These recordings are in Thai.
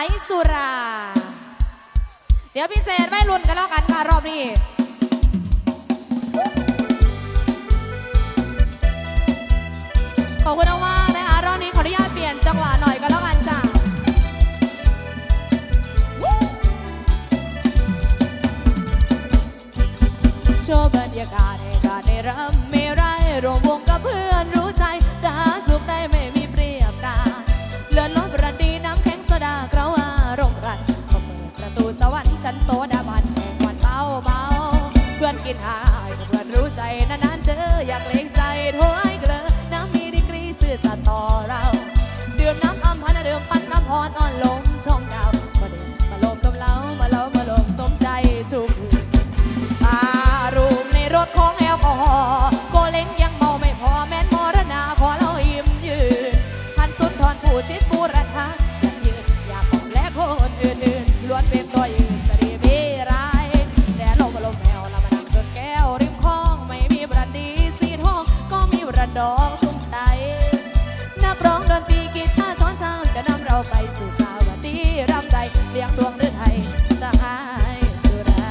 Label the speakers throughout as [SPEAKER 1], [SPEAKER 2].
[SPEAKER 1] สุราเดี๋ยวพิเศษไม่ลุ้นกันแล้วกันค่ะรอบนี้ขอบคุณมากนะคะรอบนี้ขออนุญาตเปลี่ยนจังหวะหน่อยกันแล้วกันจ้ะโชว์บรรยากาศในการได้รำไม่ไรรวมวงกับเพื่อนรู้ใจจะหาสุขได้ไม่มีเปรียบปราณเลื่อนลดประดีน้ำแข็งโซดาเกล้าอารมณ์รันเปิดประตูสวรรค์ชั้นโซดาบันแห่งวันเบาเบาเพื่อนกินหายเพื่อนรู้ใจนานๆเจออยากเล่งใจถ้วยเกลือน้ำมีดีกรีสื่อสัตย์ต่อเราดื่มน้ำอัมพันธ์ดื่มปั้นน้ำพรอ่อนลมชมดาวมาดื่มมาลมต้มเล้ามาเล้ามาลมสมใจชุ่มอารมณ์ในรถของแอลกอฮอล์โกเล้งยังเมาไม่พอแม้นมรณาขอเรายิ้มยืนพันสุนทรผู้ชิดผู้รัฐาอยากยืนอยากของและคนอื่นๆล้วนเป็นตัวยืนจะดีไม่ร้ายแต่ลมแผ่วละมานั่งจนแก้วริมคลองไม่มีบรันดีสีทองก็มีบรันดองชุ่มใจนักร้องดนตรีกีตาร์สอนเช้าจะนำเราไปสู่ข่าววันดีรำใดเลี้ยงดวงเดือนไทยสหายสุรา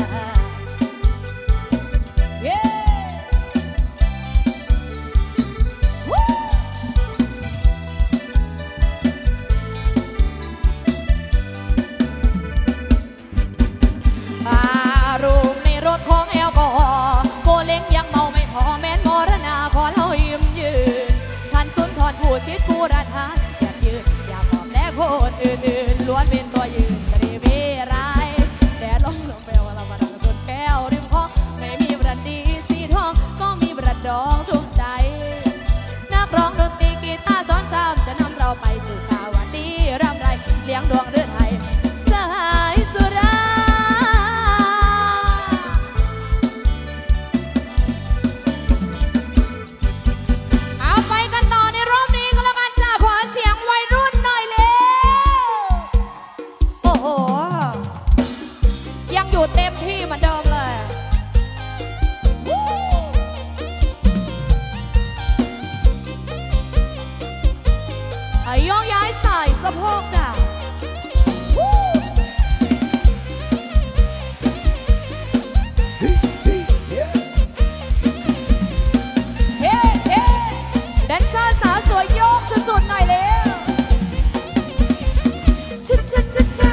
[SPEAKER 1] อารมณ์ในรถของแอลกอฮอล์โกเล้งยังเมาไม่พอแม้นมรณาขอเรายิ้มยืนท่านสุนทรผู้ชิดผู้รัฐาอยากยืนอยากหอมและคนอื่นๆล้วนเป็นตัวยืนจะดีไม่ร้ายแต่ลมแปลว่าเรามาดังจนแก้วริมคลองไม่มีบรันดีสีทองก็มีบรันดองชุ่มใจนักร้องดนตรีกีตาร์สอนซ้ำจะนำเราไปสู่ข่าววันดีรำไรเลี้ยงดวงเดือนไทยสหายสุราเต็มที่เหมือนเดิมเลยย่องย้ายใส่สะโพกจ้ะเฮ้เฮ้แดนเซอร์สาวสวยโยกสุดๆหน่อยเร็วจ้า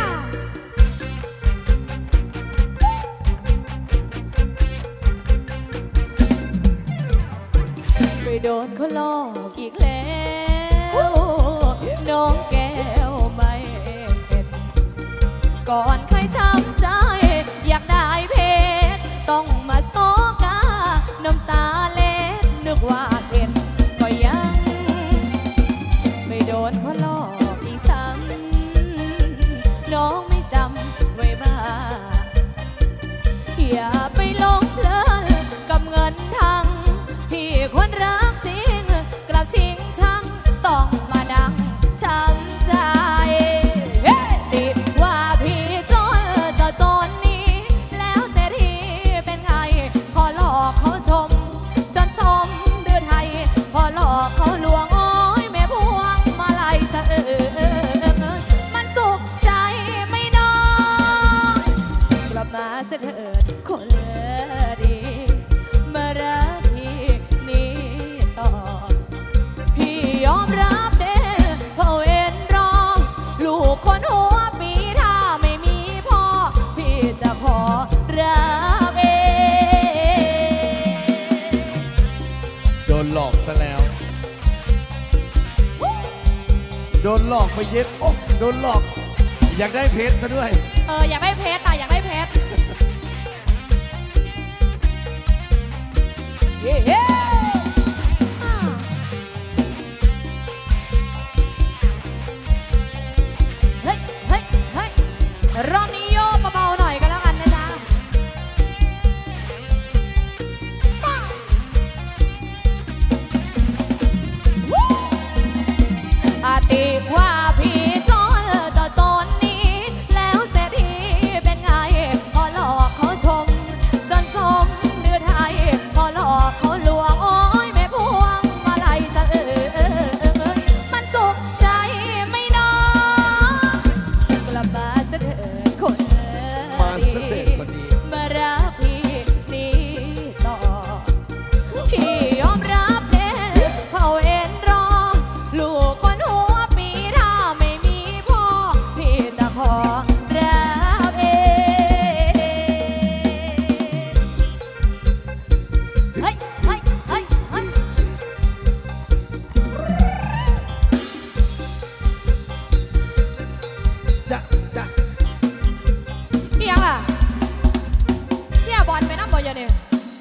[SPEAKER 1] โดนเขาหลอกอีกแล้วน้องแก้วไม่เห็นก่อนใครช้ำใจอยากได้เพชรต้องมาโซกาน้ำตาเล็ดนึกว่าเห็นก็ยังไม่โดนเขาหลอกอีกซ้ำน้องไม่จำไว้บ้างอย่าไปหลงเพลินกับเงินทั้งพี่คนรักจริงกลับชิงชังต้องมาดังช้ำใจดีว่าพี่จนจะจนนี้แล้วเศรษฐีเป็นไงพอหลอกเขาชมจนสมเดือไทยพอหลอกเขาลวงโอ้ยแม่พวงมาลัยเฉมันสุขใจไม่น้อยกลับมาเสถิดคนดีมารักพี่ยอมรับเด้เพราะเอ็นรอลูกคนหัวปีถ้าไม่มีพ่อพี่จะขอรับเอง
[SPEAKER 2] โดนหลอกซะแล้วโดนหลอกไปเย็ดโอ้โดนหลอกอยากได้เพชรซะด้วย
[SPEAKER 1] อยากได้เพชรอ่ะอยากได้เพชรเฮ้รอบนี้โยกเบาๆหน่อยก็แล้วกันนะจ๊ะอาติว่าพี่จนจะจนนี้แล้วเศรษฐีเป็นไงพอหลอกเขาชมจนสมเดือไทยพอหลอกเขาลวงโอ้ยแม่พวงมาลัยจะมันสุขใจไม่น้อยกยวนี้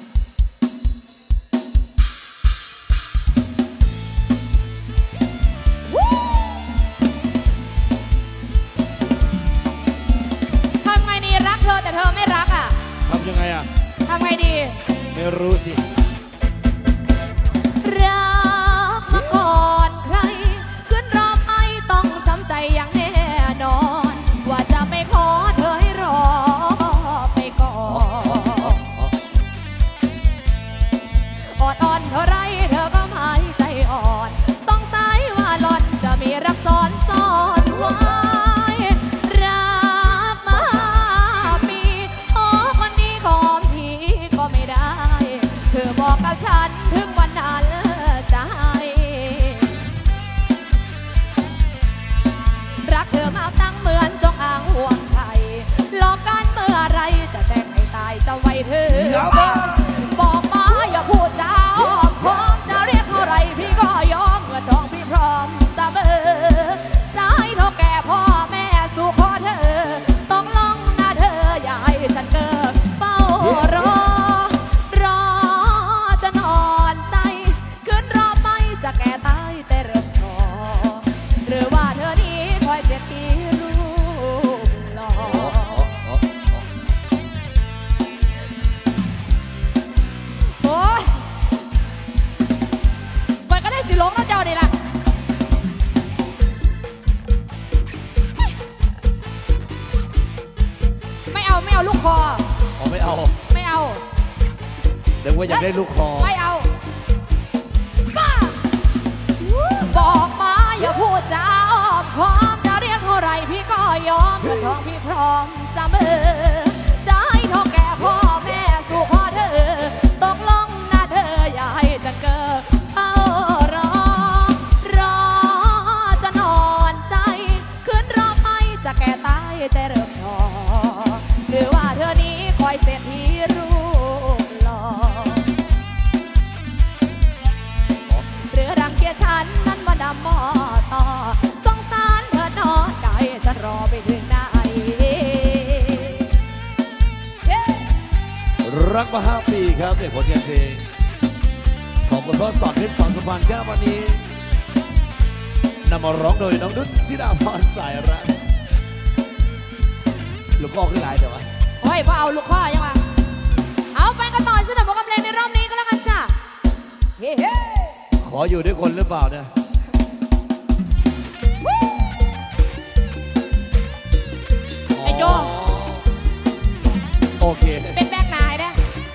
[SPEAKER 1] ทำไงดีรักเธอแต่เธอไม่รักอ่ะ
[SPEAKER 2] ทำยังไงอ่ะ
[SPEAKER 1] ทำไงดี
[SPEAKER 2] ไม่รู้สิ
[SPEAKER 1] รักมาก่อนใครขึ้นรอไม่ต้องช้ำใจอย่างแน่นอนว่าจะไม่ขอเธอให้รอไปก่อนอดอ่อนเท่าไรเธอก็ไม่ใจอ่อนสงสัยว่าหล่อนจะมีรักซ้อนไว้รักมาปีโอ้คนดีของพี่ก็ไม่ได้เธอบอกกับฉันถึงวันนั้นใจรักเธอมากจังเหมือนจงอางห่วงไทยหลอกกันเมื่อไรจะแจ้งให้ตายจะไว้เธอบอกมาอย่าพูดจาพร้อมจะเรียกเท่าไรพี่ก็ยอมเมื่อทองพี่พร้อมเสมอใจเท่าแก่พ่อแม่สู่ขอเธอต้องลองนะเธออย่าให้ฉันเกิดเฝ้ารอจะนอนใจขึ้นรอไปจะแก่ตายใจเริ่มท้อหรือว่าเธอนี้คอยเจ็บที่รูปหล่อโอ้ยมันก็ได้สิลงแล้วเจ้านี่ล่ะไม่เอาลูกคอ
[SPEAKER 2] ไม่เอาเดี๋ยวว่าอยากได้ลูกคอ
[SPEAKER 1] ไม่เอาบอกมาอย่าพูดจาอ้อมค้อมจะเรียกเท่าไรพี่ก็ยอมเพื่อทองพี่พร้อมเสมอจะให้เท่าแก่พ่อแม่สู่ขอเธอตกลงนะเธออย่าให้ฉันเกิดเอารอจะนอนใจขึ้นรอไปจะแก่ตายใจเริ่มท้อหรือว่าเธอนี้คอยเศรษฐีรูปหล่อหรือรังเกียจฉันนั้นมาดำมอต่อสงสารเธอหนอใจจะรอไปถึงไหน
[SPEAKER 2] รักมา5 ปีครับในผลงานเพลงของคุณพ่อสอนเพชรสอนสุพรรณครับวันนี้นำมาร้องโดยน้องนุชธิดาพรสายรักลูกข้อขึ้นหลายเดี๋ยววะ
[SPEAKER 1] โอ้ยพอเอาลูกข้อยังวะเอาไปกันต่อสำหรับผลงานเพลงในรอบนี้ก็แล้วกันจ้ะ
[SPEAKER 2] ขออยู่ด้วยคนหรือเปล่าเนี่ย
[SPEAKER 1] ไอ้โจ
[SPEAKER 2] โอเค
[SPEAKER 1] เป็นแบกนายนะ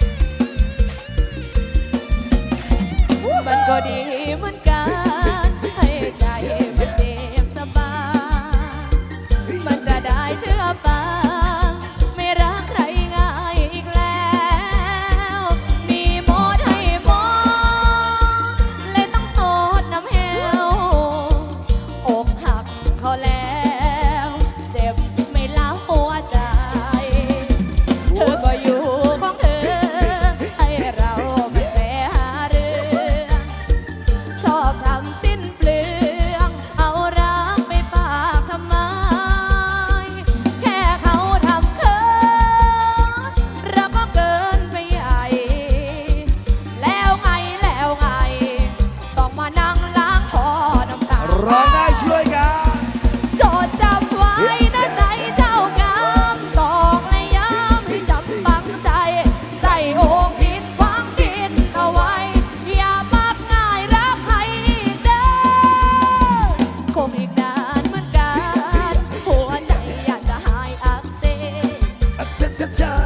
[SPEAKER 1] มันก็ดีเหมือนกันให้ใจมันเจ็บสบายมันจะได้เชื่อฟังไม่รักใครง่ายอีกแล้วมีหมดให้หมดเลยต้องโสดน้ำเฮวอกหักเขาแล้วเจ็บไม่ละหัวใจเธอก็อยู่ของเธอให้เราไม่เสียหาเรื่องชอบทำสิ้นเปลืองเอารักไปฝากทำไมแค่เขาทำเคินเราก็เกินไปใหญ่แล้วไงต้องมานั่งล้างคอน้ำตา
[SPEAKER 2] ร้องได้ช่วยกัน
[SPEAKER 1] โจทย์จำไว้นะใจเจ้ากรรมตอกและย้ำให้จำฝังใจใส่อกผิดฟังผิดเอาไว้อย่ามักง่ายรักใครอีกเด้อคงอีกนานเหมือนกันหัวใจอยากจะหายอักเสบถึงจะเจ็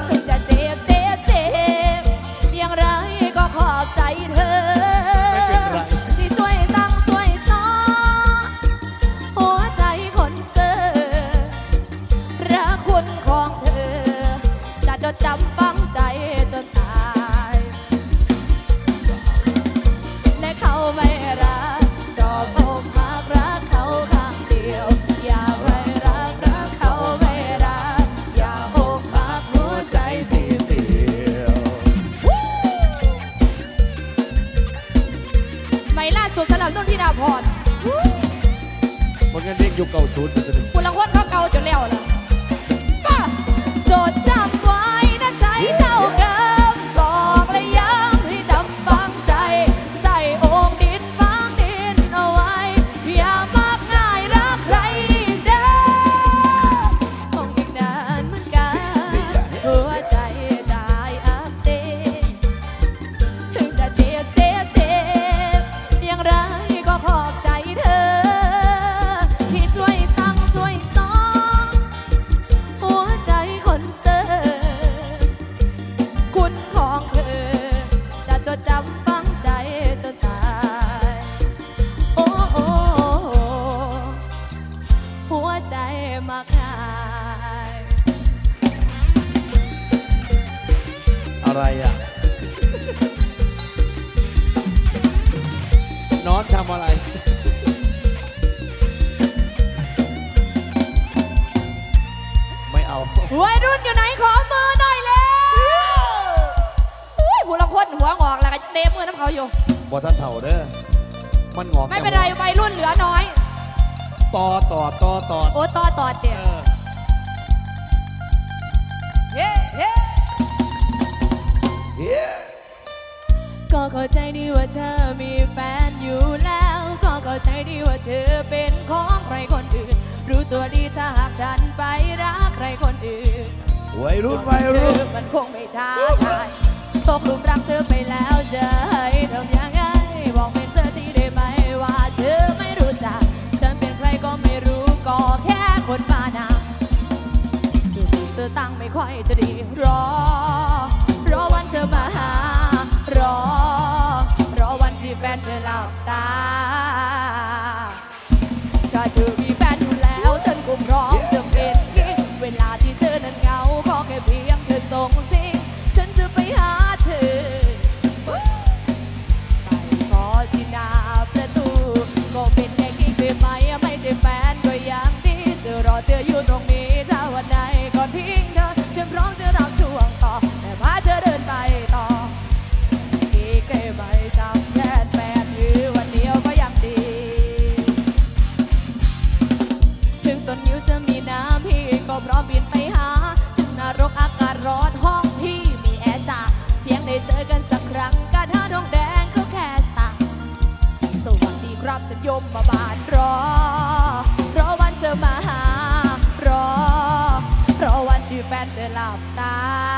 [SPEAKER 1] บอย่างไรก็ขอบใจเธอที่ช่วยสั่งช่วยสอนหัวใจคนเซ่อรักคุณของเธอจะจดจำฝังใจจนตายและเขาไม่รักชอบอกมากรักเขาข้างเดียวอย่าไปรักเขาไม่รักอย่าอกหักหัวใจเสียวไม่ล่าสุดสำหรับนุ่นธิดาพร
[SPEAKER 2] ผลงานเพลงยุคเก่าศูนย์
[SPEAKER 1] คุณละคนเขาเก่าจนแล้วล่ะจดจำไว้นะใจเจ้าเกิมตอหัวใจมากมาย
[SPEAKER 2] อะไรอ่ะนอนทำอะไรไม่เอา
[SPEAKER 1] วัยรุ่นอยู่ไหนขอมือหน่อยแล้วอุ้ยผู้ลังคนหัวงอกแล้วก็เดมือน้ำเขาอยู่
[SPEAKER 2] บ่ท่านเถ่าเด้อมันงอก
[SPEAKER 1] ไม่เป็นไรวัยรุ่นเหลือน้อย
[SPEAKER 2] ต่อโอ้
[SPEAKER 1] ต่อเดี๋ยวเฮ้ก็เข้าใจดีว่าเธอมีแฟนอยู่แล้วก็เข้าใจดีว่าเธอเป็นของใครคนอื่นรู้ตัวดีถ้าหากฉันไปรักใครคนอื่น
[SPEAKER 2] วัยรุ่น
[SPEAKER 1] มันคงไม่ท้าทายตกหลุมรักเธอไปแล้วจะให้ทำยังไงบอกเป็นเธอที่ได้ไหมว่าเธอไม่รู้จักฉันเป็นใครก็ไม่รู้ก็แค่คนบ้านาสุดเธอตั้งไม่ค่อยจะดีรอวันเธอมาหารอวันที่แฟนเธอหลับตาถ้าเธอมีแฟนอยู่แล้วฉันก็พร้อมจะเป็นกิ๊กเวลาที่เธอนั้นเหงาขอแค่เพียงเธอส่งสิ่งฉันจะไปหาเธอไปขอที่หน้าประตูก็เป็นแค่กิ๊กไปไหมไม่ใช่แฟนก็ยังดีจะรอเธออยู่ตรงนี้ถ้าวันไหนก่อนทิ้งเธอฉันพร้อมจะรับช่วงต่อแต่พาเธอเดินไปต่อกิ๊กได้ไหมจำแค่แฟนหรือวันเดียวก็ยังดีถึงต้นนิ้วจะมีน้ำพี่ก็พร้อมบินไปหาจึงนรกอากาศร้อนห้องพี่มีแอร์จ้าเพียงได้เจอกันสักครั้งการหาทองแดงก็แค่สั่งสวัสดีครับฉันยมมาบานรอวันเธอมาหารอวันที่แฟนเธอหลับตา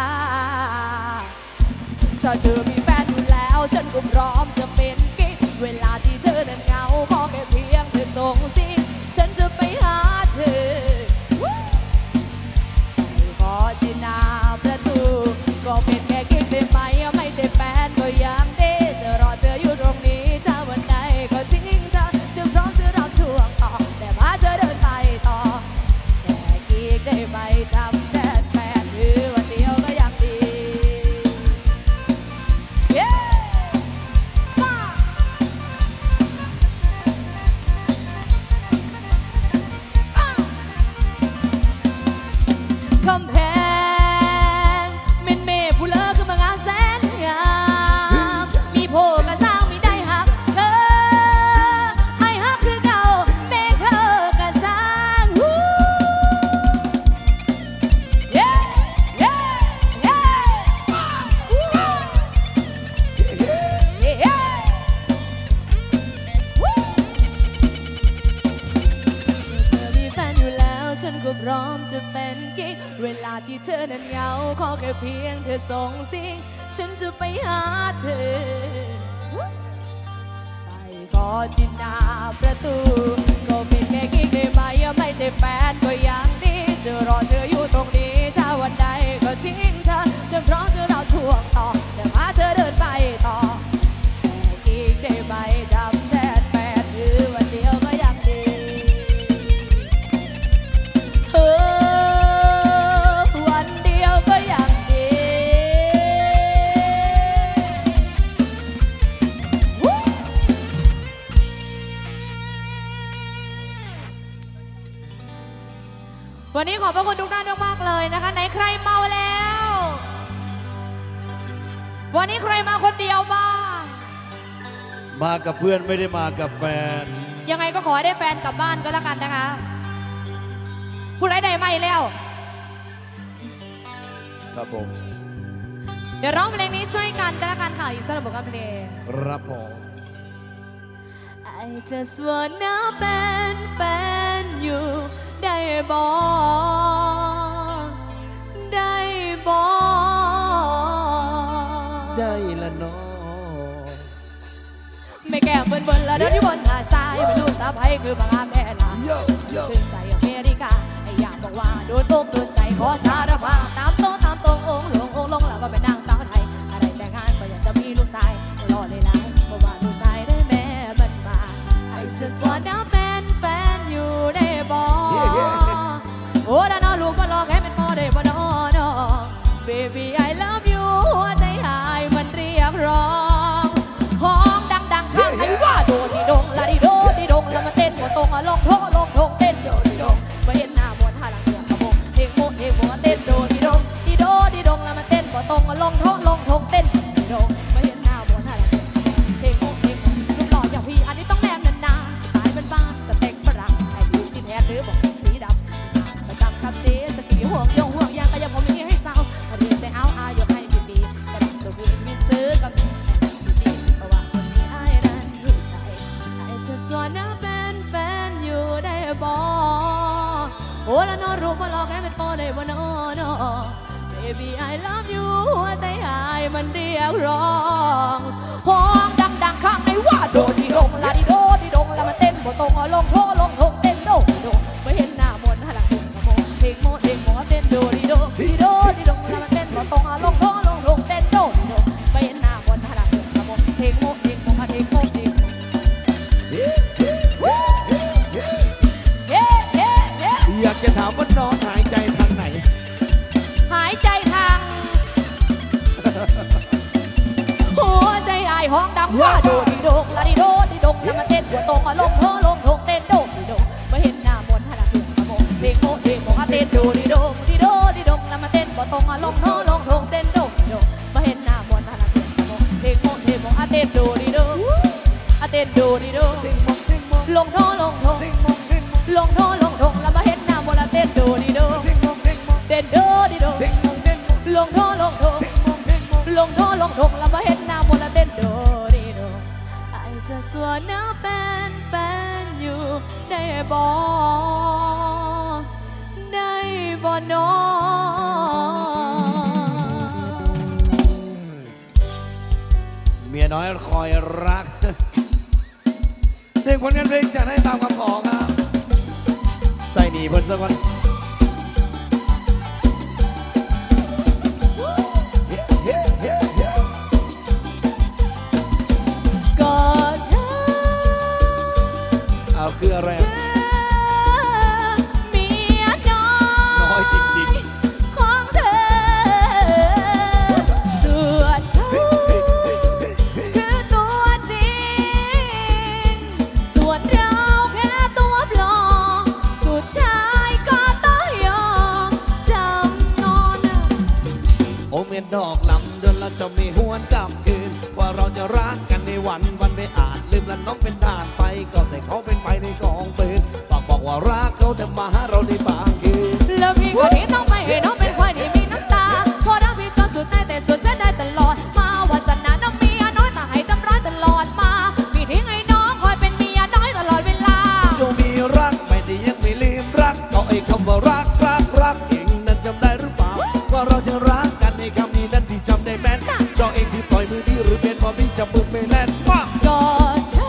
[SPEAKER 1] ถ้าเธอมีแฟนอยู่แล้วฉันก็พร้อมจะเป็นกิ๊กเวลาที่เธอนั้นเหงาขอแค่เพียงเธอส่งสิ่งฉันจะไปหาเธอขอที่หน้าประตูก็เป็นแค่กิ๊กได้ไหมไม่ใช่แฟนก็ยังดีจะรอเธออยู่ตรงนี้ถ้าวันไหนก็ทิ้งเธอจะพร้อมจะรับช่วงต่อแต่พาเธอเดินไปต่อแค่กิ๊กได้ไหมจำแชทแฟนหรือวันเดียวก็ยังดีคำแพงเมนเมผู้เลิกขึ้นมางานแสนงามมีโพกระซ้างมีได้หักเธอให้หักคือเก่าเมฆเธอกระซ้างเย้เย้เย้เธอมีแฟนอยู่แล้วฉันก็พร้อมจะเป็นกิ๊กเวลาที่เธอนั้นเหงาขอแค่เพียงเธอส่งสิ่งฉันจะไปหาเธอไปขอที่หน้าประตูก็เป็นแค่กิ๊กได้ไหมไม่ใช่แฟนก็ยังดีจะรอเธออยู่ตรงนี้ถ้าวันใดก็ทิ้งเธอจะพร้อมจะเราช่วงต่อแต่พาเธอเดินไปต่อแค่กิ๊กได้ไหมจำแทนแฟนหรือวันเดียวก็ยังดีวันเดียวก็ยังดีวันนี้ขอบพระคุณทุกท่านมากๆเลยนะคะไหนใครเมาแล้ววันนี้ใครมาคนเดียวบ้าง
[SPEAKER 2] มากับเพื่อนไม่ได้มากับแฟน
[SPEAKER 1] ยังไงก็ขอให้ได้แฟนกลับบ้านก็แล้วกันนะคะพูดได้ไหมแล้ว
[SPEAKER 2] ครับผม
[SPEAKER 1] เดี๋ยวร้องเพลงนี้ช่วยกันก็แล้วกันค่ะอีกสักบทเพลง
[SPEAKER 2] ครับผม
[SPEAKER 1] I just wanna เป็นแฟนอยู่ได้บอก
[SPEAKER 2] ได้ละน้อง
[SPEAKER 1] ไม่แก้เบิ่นๆแล้วเดี๋ยวที่บนหาดทรายไม่รู้สาภัยคือบางอาแม่ละขึ้นใจอเมริกาไอ้อยากบอกว่าโดนตกโดนใจขอสารภาพตามตรงองค์ลงแล้วก็เป็นนางสาวไทยอะไรแต่งงานก็อยากจะมีลูกชายรอเลยนะเพราะว่าลูกชายได้แม่บันมาไอ้จะสอนน้าเป็นแฟนอยู่ได้บอกหัวละนอรู้ว่าหลอกแค่เป็นพอได้บ่นอนอ Baby I love you หัวใจหายมันเรียกร้องห้องดังๆข้างในว่าโดดีดงลาดีโดดีดงแล้วมันเต้นบ่ตรงลงโทลงทงเต้นโดโดไม่เห็นหน้ามนต์หลังถึงขโมยเพลงโมเต้นเต้นโดดีโดดีโดดีดงแล้วมันเต้นบ่ตรงลงโทลงทงเต้นโดดีโดไม่เห็นหน้ามนต์หลังถึงขโมยเพลงโมเพลงโมเพลงโมเพลง
[SPEAKER 2] อยากจะถามว่าน้องหายใจทางไหน
[SPEAKER 1] หายใจทางหัวใจไอห้องดังว่าโดดีโดงลาดีโดดีดงแล้วมาเต้นหัวตรงลงโถลงทงเต้นโดดีโดไม่เห็นหน้ามนต์หลังถึงขโมยเพลงโมเพลงโมเต้นโดดีโดดีโดดีดงแล้วมาเต้นหัวตรงลงโถลงทงเต้นโดดีโดไม่เห็นหน้ามนต์หลังถึงขโมยเพลงโมเพลงโมเต้นโดดีโดเต้นโดดีโดลงโถลงทงลงโถลงทงแล้วมาเห็นหน้ามนต์เต้นโดดีโดเต้นโดดีโดลงโถลงทงลงโถลงทงแล้วมาเห็นหน้ามนต์เต้นโดดีโดไอจะสวนน้าเป็นอยู่ได้บ่ได้บ่น้อง
[SPEAKER 2] เมียน้อยคอยรักเพลงคนกันเพลงจะให้ตามคำขอครับใส่หนีเพิ่นสักวัน
[SPEAKER 1] ก็เธอ
[SPEAKER 2] เอาคืออะไร
[SPEAKER 1] เมียน้อย
[SPEAKER 2] จริง
[SPEAKER 1] ๆของเธอส่วนเขาคือตัวจริงส่วนเราแค่ตัวปลอมสุดท้ายก็ต้องยอมจำนน
[SPEAKER 2] โอเมียนดอกลำเดินแล้วจะมีหวนกลับคืนว่าเราจะรักกันในวันไม่อาจลืมและน้องเป็นทานไปก็แต่เขาเป็นไปในกองปืนฝากบอกว่ารักเขาแต่มาหาเราในบางคืน
[SPEAKER 1] แล้วพี่ก็ทิ้งน้องไปให้น้องเป็นควายที่มีน้ำตาพอรักพี่จนสุดใจแต่สุดเสียได้ตลอดมาวันจันทร์น้องเมียน้อยแต่ให้ทำร้ายตลอดมาพี่ทิ้งให้น้องคอยเป็นเมียน้อยตลอดเวลา
[SPEAKER 2] จะมีรักไม่ได้ยังไม่ลืมรักก็ไอ้คำว่ารักเองนั้นจำได้หรือเปล่าว่าเราจะรักกันในคำนี้นั้นพี่จำได้แม่นเจ้าเองที่ปล่อยมือดีหรือเป็นเพราะพี่จำมือไม่แน่นว่า
[SPEAKER 1] ก็เธอ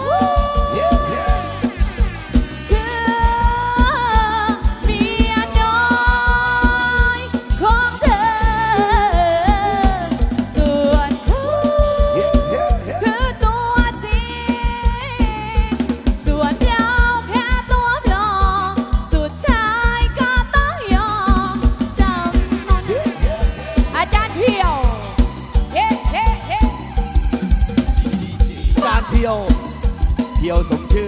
[SPEAKER 2] เที่ยวสมชื่อ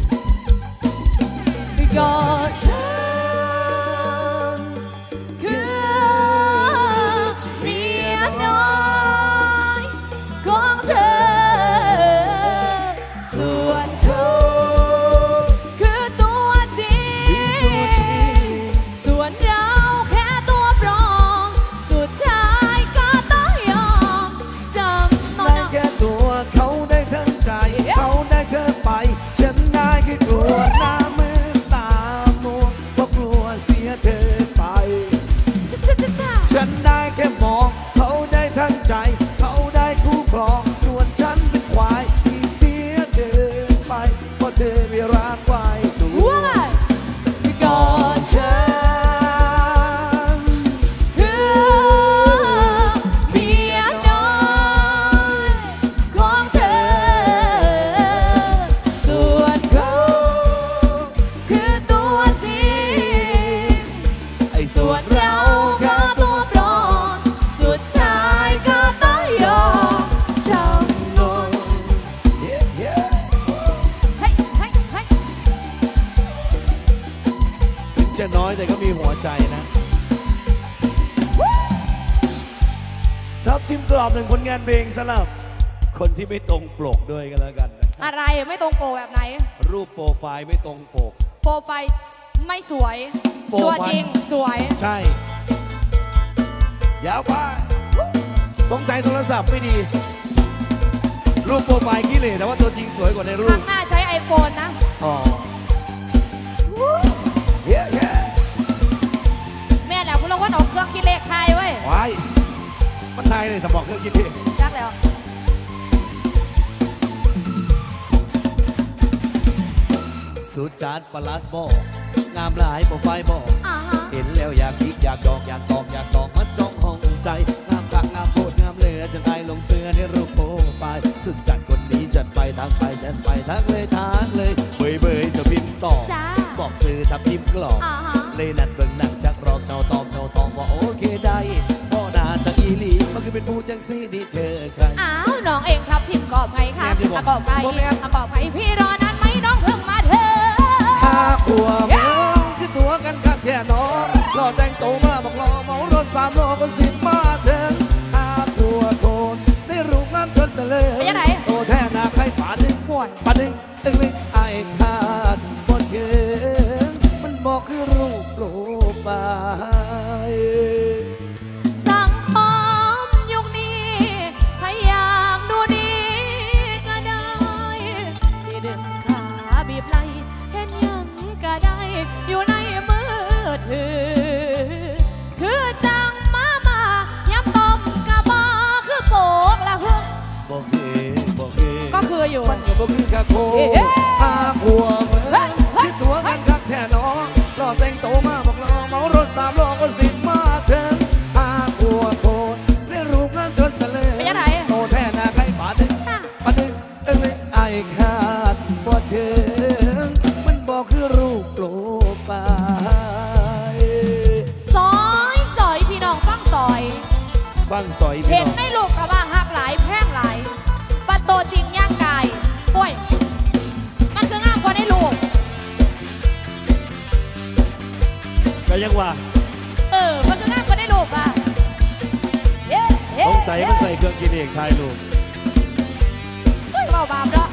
[SPEAKER 1] ก็เธอคือเมียน้อยของเธอส่วนเขาคือตัวจริงส่วนเราแค่ตัวปลอมสุดท้ายก็ต้องยอมจำนน
[SPEAKER 2] แค่ตัวเขาได้ทั้งใจเขาได้เธอไปฉันได้แค่กลัวหน้ามือตามัวเพราะกลัวเสียเธอไปฉันได้แค่มองเขาได้ทั้งใจเขาได้คู่ครองส่วนฉันเป็นควายที่เสียเธอไปเพราะเธอไม่รักไว้ตัว
[SPEAKER 1] ก็ฉันคือเมียน้อยของเธอส่วนเขาคือตัวจริงส่วนเราก็ตัวปลอมสุดท้ายก็ต้องยอมจำนน
[SPEAKER 2] ถึงจะน้อยแต่ก็มีหัวใจนะทับทิมกรอบหนึ่งผลงานเพลงสำหรับคนที่ไม่ตรงปกด้วยกันแล้วกัน
[SPEAKER 1] อะไรไม่ตรงปกแบบไหน
[SPEAKER 2] รูปโปรไฟล์ไม่ตรงปก
[SPEAKER 1] โปรไฟล์ไม่สวยตัวจริงสวย
[SPEAKER 2] ใช่ยาวไปสงสัยโทรศัพท์ไม่ดีรูปโปรไฟล์ขี้เหร่แต่ว่าตัวจริงสวยกว่าในรูป
[SPEAKER 1] ข้างหน้าใช้ iPhone นะ
[SPEAKER 2] อ๋อเลยสมองเครื่องคิดดิ
[SPEAKER 1] จักแล้ว
[SPEAKER 2] สุดจัดประหลาดบอกงามหลายบ่ไฟบอก
[SPEAKER 1] อ่าฮะ
[SPEAKER 2] เห็นแล้วอยากคิดอยากดอกอยากตอกอยากตอกมันจ้องห้องใจงามคักงามโคตรงามเหลือจนไอลงเสื้อในรูปโปรไฟล์สุดจัดคนนี้จัดไปทักไปจัดไปทักเลยเบยจะพิมพ์ตอบ
[SPEAKER 1] จ้า
[SPEAKER 2] บอกสื่อทับทิมกรอก
[SPEAKER 1] อ่าฮะ
[SPEAKER 2] เลยนัดเบิ่งหนังจักรอบเจ้าตอบว่าโอเคได้พ่อนาจะอีหลีมันคือเป็นผู้จังซี่ดีเธอใคร
[SPEAKER 1] อ้าวน้องเองครับพิมพ์กอบไผ่ค่ะ
[SPEAKER 2] แม่นอยู่บ่
[SPEAKER 1] กอบไผ่
[SPEAKER 2] บ่แม่น
[SPEAKER 1] กอบไผ่พี่รอนานไหมน้องเพิ่งมาเถอะ
[SPEAKER 2] ห้าขวบเมืองคือตัวกันคักแค่น้องรอแต่งโตมาบอกรอเมารถ3 ล้อก็10 มาถึงห้าขวบโทนได้รูปงามจนตะเลย
[SPEAKER 1] ไปยังไง
[SPEAKER 2] โตแท้นาใครป่าดึง
[SPEAKER 1] ห่วย
[SPEAKER 2] ป่าดึงตึงเลยไอ้ขาดบนเกินมันบอกคือรูปโปรไฟล์
[SPEAKER 1] สังคมยุคนี้พยายามดูดีก็ได้สิดึงขาบีบไหลเห็นยังก็ได้ อยู่ในมือถือ คือจังมาย้ำต้มกะบอกคือโปกละฮึก
[SPEAKER 2] บอกเอ
[SPEAKER 1] ก็คืออยู่
[SPEAKER 2] มันก็บอกคือคาโค
[SPEAKER 1] เอ๊ะ
[SPEAKER 2] ห้าขวบเมืองคือตัวกันคักแค่น้องรอแต่งโตมาบอกรอเมารถ3 ล้อก็10 มาถึงห้าขวบโทนได้รูปงามจนตะเลย
[SPEAKER 1] ไปยังไง
[SPEAKER 2] โตแท้นาใครป่าดึง
[SPEAKER 1] ช่า
[SPEAKER 2] ป่าดึงตึงเลยไอ้ขาดบนเกินมันบอกคือรูปโปรไฟล์
[SPEAKER 1] ซอยพี่น้องฟังซอย
[SPEAKER 2] ฟังสอย
[SPEAKER 1] เห็
[SPEAKER 2] พี่
[SPEAKER 1] น
[SPEAKER 2] น้อง
[SPEAKER 1] ในลูกกระว่าหักหลายแพงหลายปัดโตจริงย่างกายป่วยมันคืองามกว่าในลูก
[SPEAKER 2] ก็ยังว่า
[SPEAKER 1] มันคืองามกว่าในลูกอ่ะเย้เย้
[SPEAKER 2] สงสัยมันใส่เครื่องกินเองทายลูก
[SPEAKER 1] เฮ้ยเบาบาปเนาะ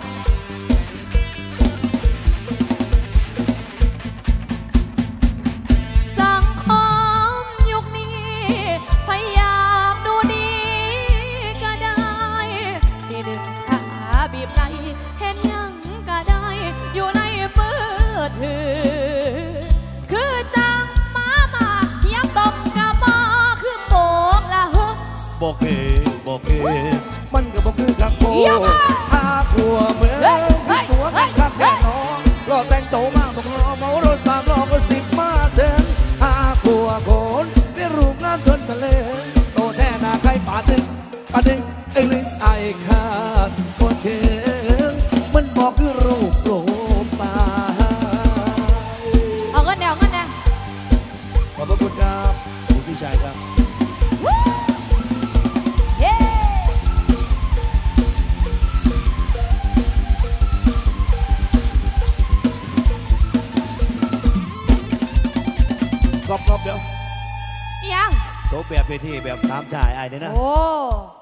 [SPEAKER 1] สังคมยุคนี้พยายามดูดีก็ได้สิดึงขาบีบไหลเห็นยังก็ได้ อยู่ในมือถือ คือจังมาย้ำต้มกะบอกคือโปกละฮึก
[SPEAKER 2] บอกเอมันก็บอกคือคักโค
[SPEAKER 1] เยี่ยมมาก
[SPEAKER 2] ห้าขวบเมือง
[SPEAKER 1] เฮ้ยเฮ้
[SPEAKER 2] คือย ตัวกันคัก
[SPEAKER 1] เฮ้
[SPEAKER 2] แค่
[SPEAKER 1] ย
[SPEAKER 2] น้องรอแต่งโตมาบอกรอเมารถ3 ล้อก็10 มาถึงห้าขวบโคนได้รูปงามจนทะเลโตแท้นาใครป่าดึงไอ้ลิงไอ้ขาดบนเกินมันบอกคือรูปโปรไฟล์
[SPEAKER 1] เอาเงินแนวเงินแนว
[SPEAKER 2] ขอบพระคุณครับคุณพี่ชายครับ
[SPEAKER 1] เย้
[SPEAKER 2] กรอบเดี๋ยว
[SPEAKER 1] ยัง
[SPEAKER 2] โต๊ะแบบเวทีแบบ3 ชายไอ้เนี่ยนะ
[SPEAKER 1] โอ้